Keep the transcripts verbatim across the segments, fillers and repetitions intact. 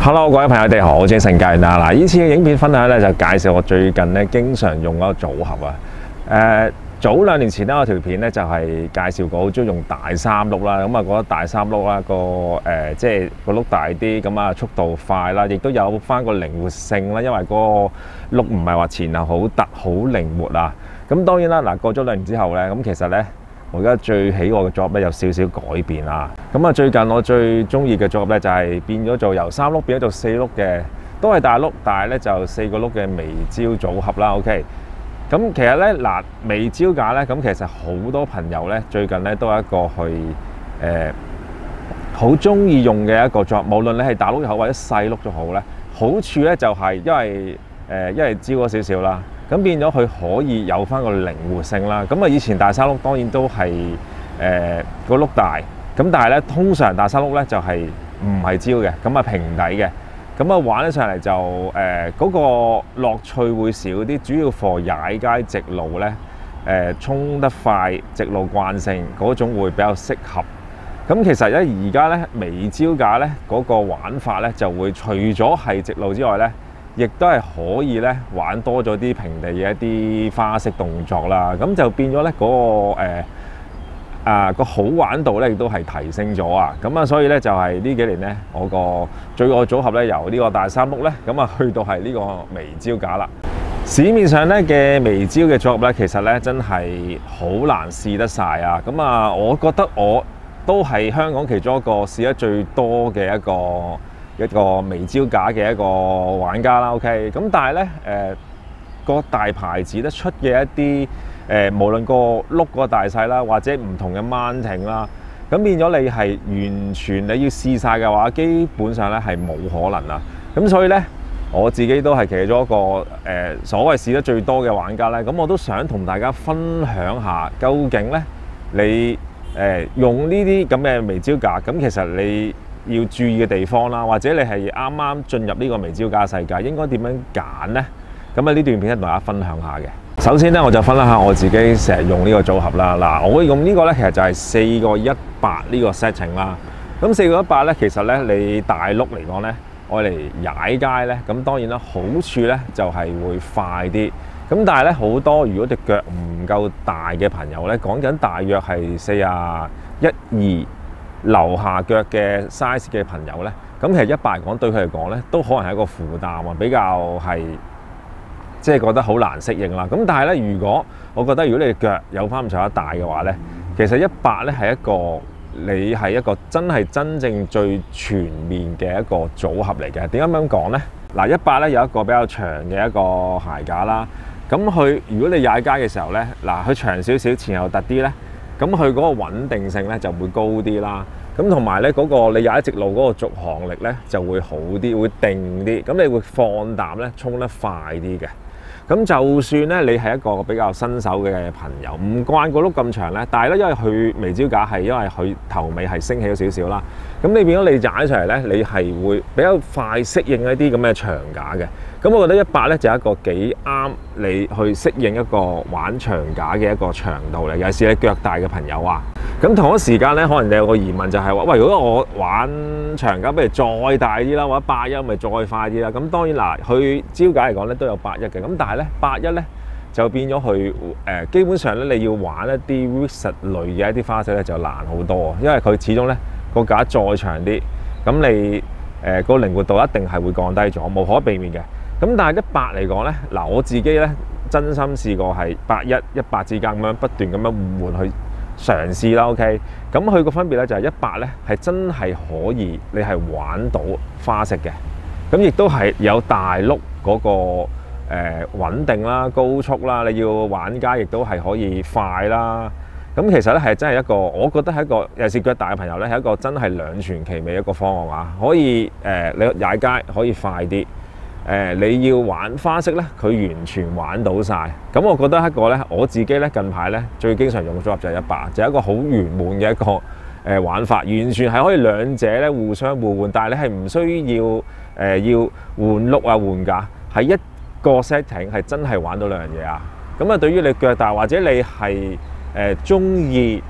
Hello， 各位朋友，你哋好，我係陳介啦。嗱，呢次嘅影片分享咧就介紹我最近咧經常用嗰個組合啊。誒、呃，早兩年前咧，我條片咧就係、是、介紹過，好中意用大三碌啦。咁啊，覺得大三碌啦，個誒、呃、即係個碌大啲，咁啊速度快啦，亦都有翻個靈活性啦。因為嗰個碌唔係話前後好突好靈活啊。咁當然啦，嗱過咗兩年之後咧，咁其實咧。我而家最喜愛嘅組合咧有少少改變啦。咁啊，最近我最中意嘅組合咧就係變咗做由三碌變咗做四碌嘅，都係大碌，但係咧就四個碌嘅微焦組合啦。OK，咁其實咧嗱，微焦架咧，咁其實好多朋友咧最近咧都係一個去誒好中意用嘅一個組合，無論你係大碌又好或者細碌都好咧，好處咧就係因為誒因為焦咗少少啦。咁變咗佢可以有翻個靈活性啦。咁啊，以前大三碌當然都係誒個碌大，咁但係咧通常大三碌咧就係唔係焦嘅，咁啊平底嘅，咁啊玩起上嚟就誒嗰、呃那個樂趣會少啲，主要 for 踩街直路咧誒衝得快，直路慣性嗰種會比較適合。咁其實咧而家咧微焦架咧嗰個玩法咧就會除咗係直路之外咧。亦都係可以咧玩多咗啲平地嘅一啲花式動作啦，咁就變咗咧嗰個誒啊個好玩度咧亦都係提升咗啊！咁啊，所以咧就係呢幾年咧，我個最愛組合咧由呢個大三碌咧，咁啊去到係呢個微焦架啦。市面上咧嘅微焦嘅組合咧，其實咧真係好難試得晒啊！咁啊，我覺得我都係香港其中一個試得最多嘅一個。一個微焦架嘅一個玩家啦 ，OK， 咁但係咧誒個大牌子咧出嘅一啲誒、呃，無論個碌個大細啦，或者唔同嘅掹挺啦，咁變咗你係完全你要試晒嘅話，基本上咧係冇可能啦。咁所以咧，我自己都係其中一個誒、呃、所謂試得最多嘅玩家咧，咁我都想同大家分享下，究竟咧你誒、呃、用呢啲咁嘅微焦架，咁其實你要注意嘅地方啦，或者你係啱啱進入呢個微焦架世界，應該點樣揀呢？咁啊呢段片同大家分享下嘅。首先咧，我就分享下我自己成日用呢個組合啦。嗱，我用呢個咧，其實就係四個一八呢個 setting 啦。咁四個一八咧，其實咧你大碌嚟講咧，愛嚟踩街咧，咁當然啦，好處咧就係會快啲。咁但係咧好多如果隻腳唔夠大嘅朋友咧，講緊大約係四啊一二。留下腳嘅 size 嘅朋友咧，咁其實一百嚟講對佢嚟講咧，都可能係一個負擔啊，比較係即係覺得好難適應啦。咁但係咧，如果我覺得如果你腳有翻咁上下大嘅話咧，其實一百咧係一個你係一個真係真正最全面嘅一個組合嚟嘅。點解咁講咧？嗱，一百咧有一個比較長嘅一個鞋架啦。咁佢如果你踩街嘅時候咧，嗱佢長少少，前後突啲咧。咁佢嗰個穩定性咧就會高啲啦，咁同埋咧嗰個你踩直路嗰個續航力咧就會好啲，會定啲，咁你會放膽咧衝得快啲嘅。咁就算咧你係一個比較新手嘅朋友，唔慣個碌咁長咧，但係咧因為佢微焦架係因為佢頭尾係升起咗少少啦，咁你變咗你踩上嚟咧，你係會比較快適應一啲咁嘅長架嘅。咁我覺得一百咧就係一個幾啱你去適應一個玩長架嘅一個長度嚟，尤其是你腳大嘅朋友啊。咁同一時間咧，可能你有個疑問就係話：喂，如果我玩長架，不如再大啲啦，或者八一咪再快啲啦？咁當然嗱，佢焦架嚟講咧都有八一嘅，咁但係咧八一咧就變咗佢誒，基本上咧你要玩一啲 Vixen 類嘅一啲花式咧就難好多，因為佢始終咧個架再長啲，咁你誒個靈活度一定係會降低咗，無可避免嘅。咁但係一百嚟講咧，嗱我自己咧真心試過係八一、一百之間咁樣不斷咁樣換換去嘗試啦。OK，咁佢個分別咧就係一百咧係真係可以你係玩到花式嘅，咁亦都係有大碌嗰個誒穩定啦、高速啦，你要玩家亦都係可以快啦。咁其實咧係真係一個，我覺得係一個尤其是腳大嘅朋友咧係一個真係兩全其美一個方案啊！可以誒、呃、你踩街可以快啲。誒、呃、你要玩花式咧，佢完全玩到晒。咁我覺得一個咧，我自己咧近排咧最經常用嘅組合就係一百，就係、是、一個好圓滿嘅一個誒、呃、玩法，完全係可以兩者咧互相互換，但係你係唔需要誒、呃、要換碌啊換架，係一個 setting 係真係玩到兩樣嘢啊！咁啊，對於你腳大或者你係誒中意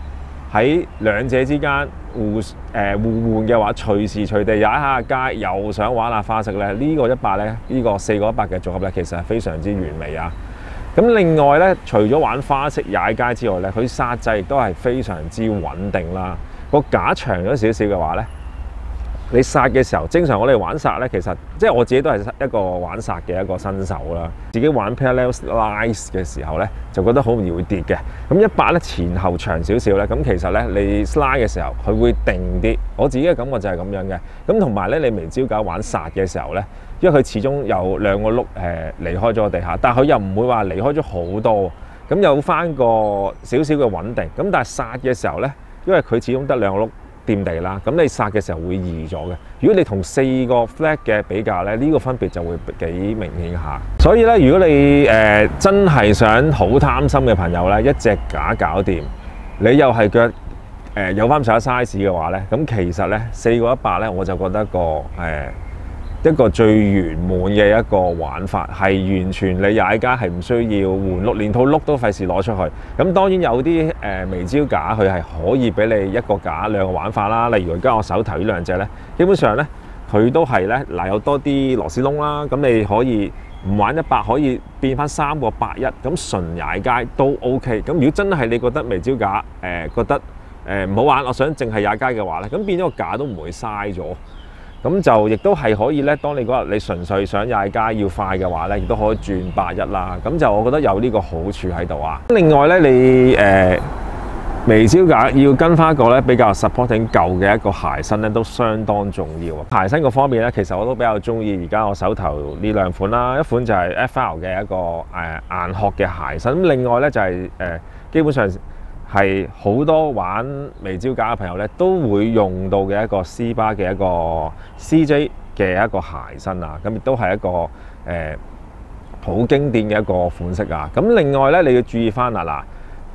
喺兩者之間互誒、呃、互換嘅話，隨時隨地踩下街，又想玩下花式咧，呢、這個一百咧，呢、這個四個一百嘅組合咧，其實係非常之完美啊！咁另外咧，除咗玩花式踩街之外咧，佢剎掣亦都係非常之穩定啦。個架長咗少少嘅話咧，你剎嘅時候，正常我哋玩剎咧，其實即係我自己都係一個玩剎嘅一個新手啦。自己玩 parallel slice 嘅時候咧，就覺得好容易會跌嘅。咁一百咧前後長少少咧，咁其實咧你 slide 嘅時候，佢會定啲。我自己嘅感覺就係咁樣嘅。咁同埋咧，你微焦架玩剎嘅時候咧，因為佢始終有兩個轆誒離開咗個地下，但係佢又唔會話離開咗好多，咁有翻個少少嘅穩定。咁但係剎嘅時候咧，因為佢始終得兩個轆掂地啦，咁你剎嘅時候會易咗嘅。如果你同四個 flat 嘅比較咧，呢、這個分別就會幾明顯下。所以咧，如果你誒、呃、真係想好貪心嘅朋友咧，一隻架搞掂，你又係腳誒、呃、有翻上下 size 嘅話咧，咁其實咧四個一百咧，我就覺得個誒。呃一個最圓滿嘅一個玩法，係完全你踩架係唔需要換轆，連套轆都費事攞出去。咁當然有啲誒、呃、微焦架，佢係可以俾你一個架兩個玩法啦。例如而家我手頭呢兩隻咧，基本上咧佢都係咧嗱有多啲螺絲窿啦，咁你可以唔玩一百，可以變翻三個八一，咁純踩街都 OK。咁如果真係你覺得微焦架誒、呃、覺得誒唔、呃、好玩，我想淨係踩街嘅話咧，咁變咗個架都唔會嘥咗。咁就亦都係可以咧，當你嗰日你純粹想踩街要快嘅話咧，亦都可以轉八一啦。咁就我覺得有呢個好處喺度啊。另外咧，你誒、呃、微焦架要跟翻一個咧比較 supporting 舊嘅一個鞋身咧，都相當重要啊。鞋身個方面咧，其實我都比較中意而家我手頭呢兩款啦。一款就係 F L 嘅一個誒、呃、硬殼嘅鞋身，咁另外咧就係、是、誒、呃、基本上。係好多玩微焦架嘅朋友咧，都會用到嘅一個 C 巴嘅一個 C J 嘅一個鞋身啊，咁亦都係一個誒好、呃、經典嘅一個款式啊。咁另外咧，你要注意翻啊嗱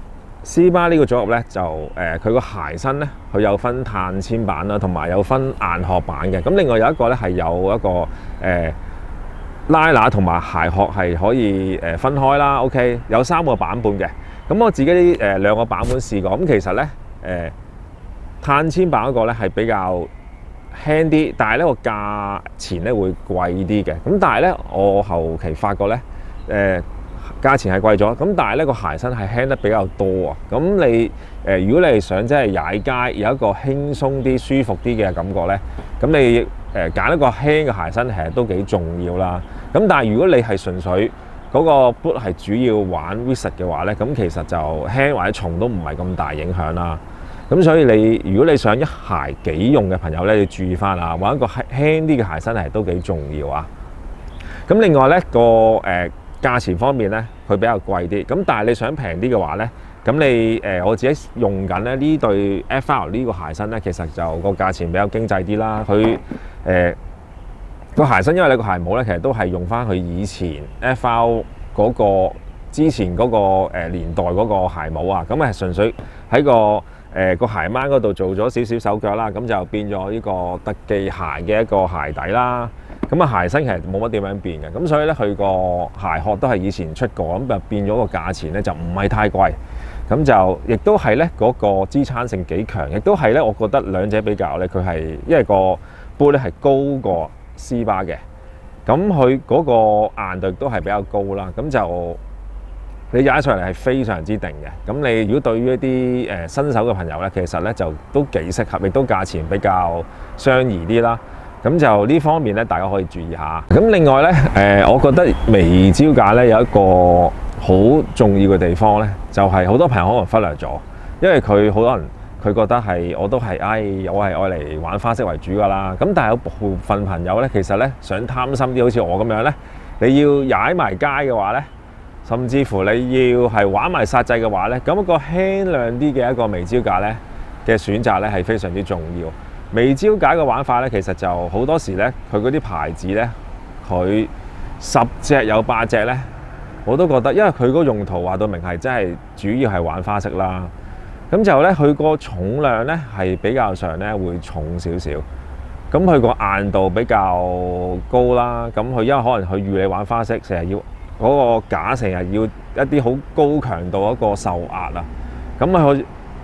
，C 巴呢個組合咧就誒佢個鞋身咧，佢有分碳纖版啦，同埋有分硬殼版嘅。咁另外有一個咧係有一個誒、呃、拉拿同埋鞋殼係可以誒分開啦。OK， 有三個版本嘅。咁我自己誒、呃、兩個版本試過，咁其實咧誒、呃、碳纖版嗰個咧係比較輕啲，但係咧個價錢咧會貴啲嘅。咁但係咧我後期發覺咧誒、呃、價錢係貴咗，咁但係咧個鞋身係輕得比較多啊。咁你誒、呃、如果你係想即係踩街有一個輕鬆啲、舒服啲嘅感覺咧，咁你誒揀、呃、一個輕嘅鞋身其實都幾重要啦。咁但係如果你係純粹嗰個 boot 係主要玩 Visa 嘅話咧，咁其實就輕或者重都唔係咁大影響啦。咁所以你如果你想一鞋幾用嘅朋友咧，你注意翻啊，玩一個輕啲嘅鞋身係都幾重要啊。咁另外咧個誒、呃、價錢方面咧，佢比較貴啲。咁但係你想平啲嘅話咧，咁你誒、呃、我自己用緊咧呢對 F L 呢個鞋身咧，其實就個價錢比較經濟啲啦。佢誒個鞋身，因為你個鞋帽咧，其實都係用翻佢以前 F L 嗰個之前嗰個年代嗰個鞋帽啊，咁係純粹喺個誒個鞋掹嗰度做咗少少手腳啦，咁就變咗呢個特技鞋嘅一個鞋底啦。咁啊鞋身其實冇乜點樣變嘅，咁所以咧佢個鞋殼都係以前出過，咁就變咗個價錢咧就唔係太貴，咁就亦都係咧嗰個支撐性幾強，亦都係咧我覺得兩者比較咧，佢係因為個杯咧係高過 C 巴嘅，咁佢嗰個硬度都係比較高啦，咁就你踩上嚟係非常之定嘅。咁你如果對於一啲誒新手嘅朋友咧，其實咧就都幾適合，亦都價錢比較相宜啲啦。咁就呢方面咧，大家可以注意下。咁另外咧，誒、呃，我覺得微焦架咧有一個好重要嘅地方咧，就係、是、好多朋友可能忽略咗，因為佢好多人佢覺得係我都係，唉、哎，我係愛嚟玩花式為主㗎啦。咁但係有部分朋友咧，其實咧想貪心啲，好似我咁樣咧，你要踩埋街嘅話咧，甚至乎你要係玩埋剎掣嘅話咧，咁一個輕量啲嘅一個微焦架咧嘅選擇咧係非常之重要。微焦架嘅玩法咧，其實就好多時咧，佢嗰啲牌子咧，佢十隻有八隻咧，我都覺得，因為佢嗰個用途話到明係真係主要係玩花式啦。咁就咧，佢個重量咧係比較上咧會重少少。咁佢個硬度比較高啦。咁佢因為可能佢預你玩花式，成日要嗰個架成日要一啲好高強度一個受壓啊。咁佢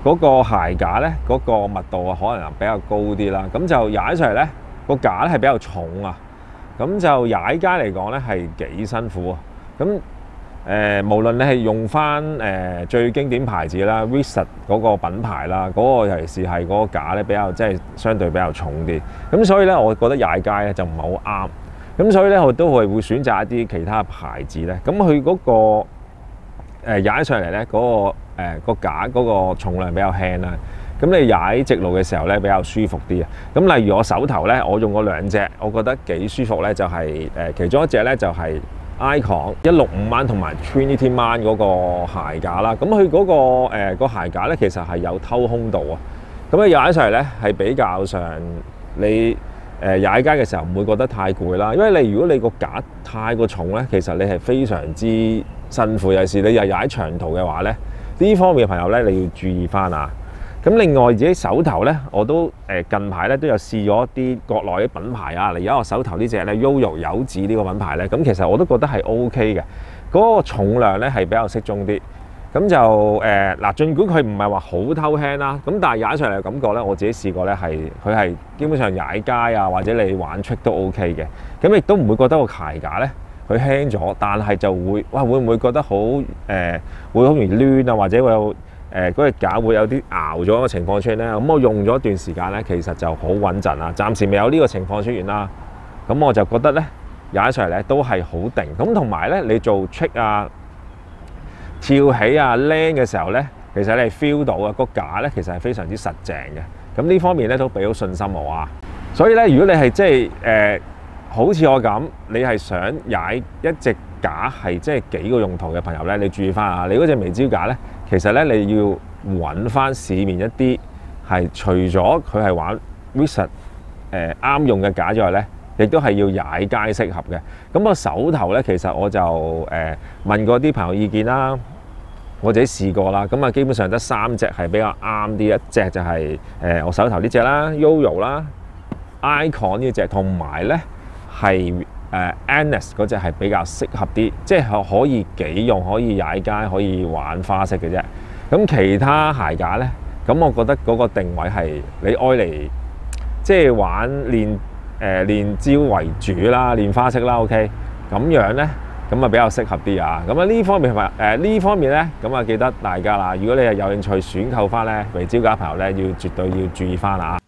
嗰個鞋架咧，嗰個密度啊，可能比較高啲啦。咁就踩上嚟咧，個架咧係比較重啊。咁就踩街嚟講咧係幾辛苦啊。咁誒、呃，無論你係用翻誒、呃、最經典牌子啦 Wizard 嗰個品牌啦，嗰、嗰個尤其是係嗰個架咧比較即係相對比較重啲。咁所以咧，我覺得踩街咧就唔係好啱。咁所以咧，我都係會選擇一啲其他牌子咧。咁佢嗰個誒、呃、踩上嚟咧，嗰、嗰個誒、呃嗰個架嗰個重量比較輕啦。咁你踩直路嘅時候咧比較舒服啲啊。咁例如我手頭咧，我用過兩隻，我覺得幾舒服咧，就係、是、誒、呃、其中一隻咧就係、是。Icon 一六五蚊同埋 Trinity Man 嗰個鞋架啦，咁佢嗰個誒、呃那個鞋架咧，其實係有偷空度啊。咁你踩上嚟咧係比較上你誒踩街嘅時候唔會覺得太攰啦，因為你如果你個架太過重咧，其實你係非常之辛苦。有時你又踩長途嘅話咧，呢方面嘅朋友咧你要注意翻啊。咁另外自己手頭咧，我都誒近排咧都有試咗一啲國內嘅品牌啊。例如我手頭呢隻咧 Yoyo 柚子呢個品牌咧，咁其實我都覺得係 O K 嘅。嗰、那個重量咧係比較適中啲。咁就誒嗱、呃，儘管佢唔係話好偷輕啦，咁但係踩上嚟嘅感覺咧，我自己試過咧係佢係基本上踩街啊，或者你玩 trick 都 O K 嘅。咁亦都唔會覺得個鞋架咧佢輕咗，但係就會哇會唔會覺得好誒、呃、會好容易攣啊，或者會有？誒嗰隻架會有啲熬咗嘅情況出現咧，咁我用咗一段時間咧，其實就好穩陣啦。暫時未有呢個情況出現啦，咁我就覺得咧踩上嚟咧都係好定。咁同埋咧，你做 trick 啊、跳起啊、land 嘅時候咧，其實你係 feel 到啊個架咧，其實係非常之實淨嘅。咁呢方面咧都俾到信心我啊。所以咧，如果你係即係誒，好似我咁，你係想踩一隻架係即係幾個用途嘅朋友咧，你注意翻啊，你嗰隻微焦架咧。其實咧，你要揾翻市面一啲係除咗佢係玩 Wizard 誒啱用嘅架之外咧，亦都係要踩街適合嘅。咁我手頭咧，其實我就誒、呃、問過啲朋友意見啦，我自己試過啦。咁啊，基本上得三隻係比較啱啲，一隻就係、是、誒、呃、我手頭呢隻啦 ，Yoyo 啦 ，Icon 呢隻，同埋咧係誒 Annis 嗰隻係比較適合啲，即係可以幾用，可以踩街，可以玩花式嘅啫。咁其他鞋架咧，咁我覺得嗰個定位係你愛嚟即係玩練誒、呃、練招為主啦，練花式啦 ，OK。咁樣咧，咁啊比較適合啲啊。咁啊呢方面係咪誒呢方面咧？咁啊記得大家啦，如果你係有興趣選購翻咧微焦架朋友咧，要絕對要注意翻啊。